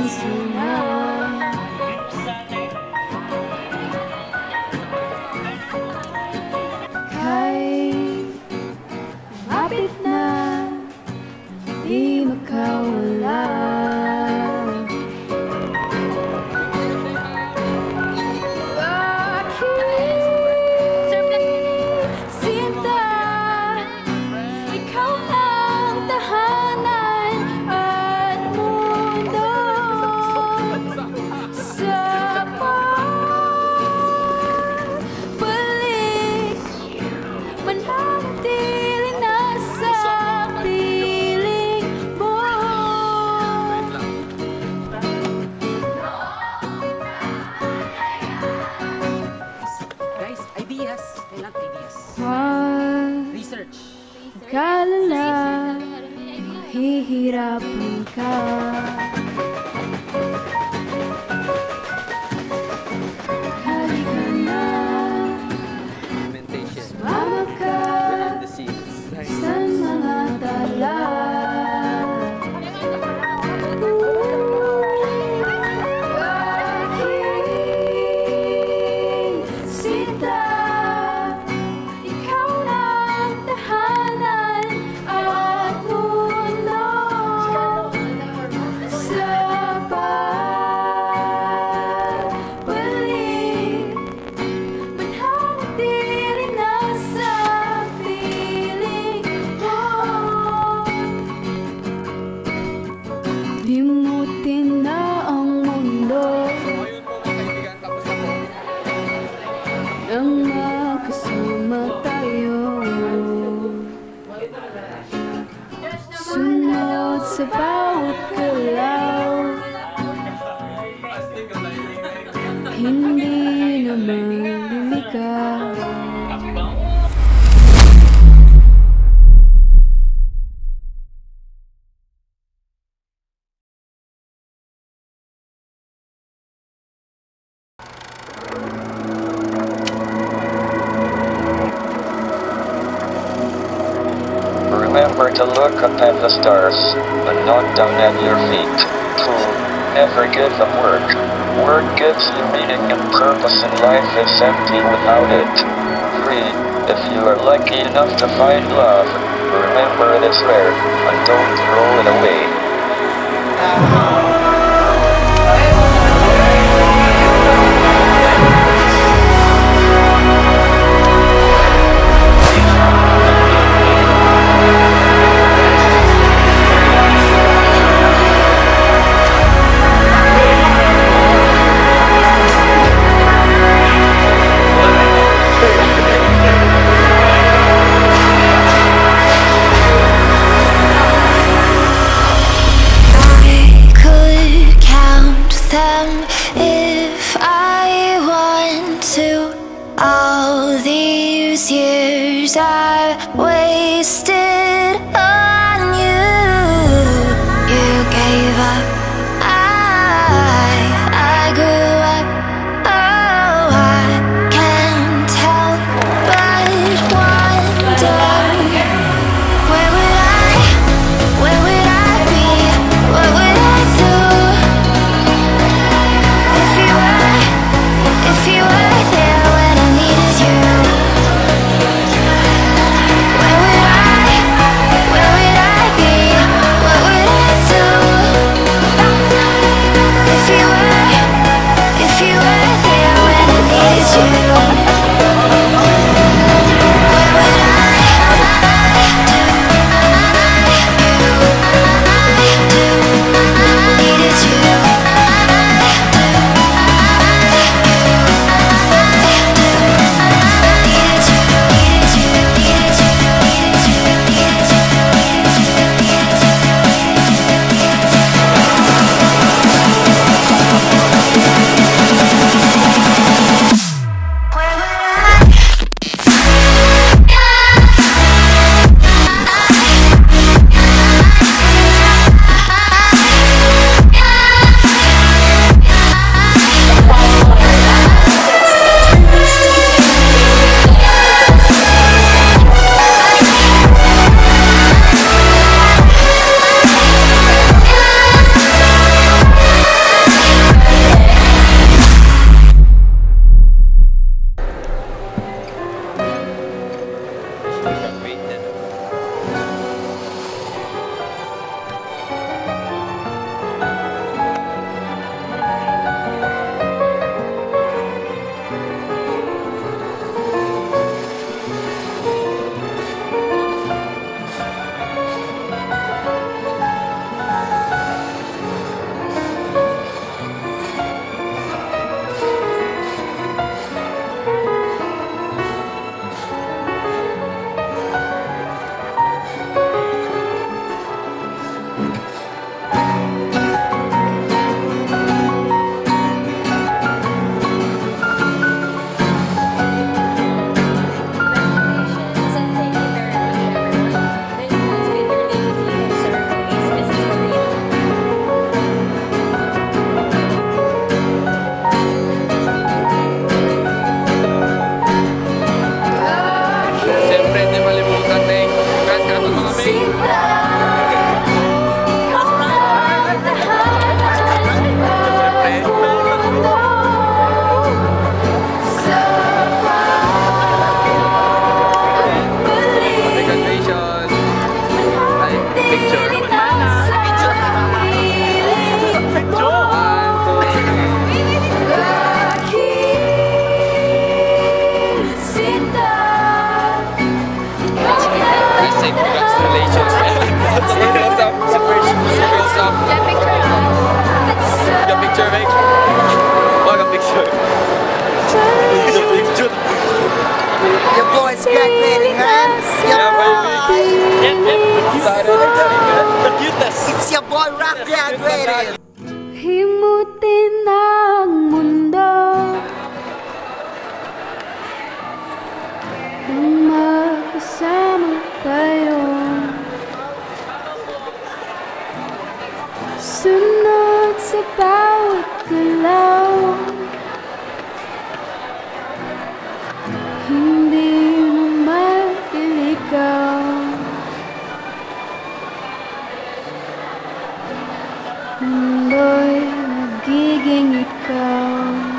Hihirapan ka. Halika na, sumama ka sa mga tala. Sita, ikaw ang tahanan at mundo. Limutin na ang mundo nang magkasama tayo. Sunod sa bawat galaw, hindi na maliligaw. Remember to look up at the stars, but not down at your feet. 2. Never give up work. Work gives you meaning and purpose, and life is empty without it. 3. If you are lucky enough to find love, remember it is rare, and don't throw it away. If I want to, all these years I wasted on you. You gave up, I grew up. Oh, I can't help but wonder, where would I be? What would I do? If you were there when I needed you, where would I toxic relations. Girls up. Girls up. Your picture, mate. What a picture. Your boy's graduating, man. Yeah, baby. The cutest. It's your boy Rap graduating. Himutin ang mundo nang magkasama tayo. Sunod sa bawat galaw, hindi na magiligaw. Mundo'y magiging ikaw.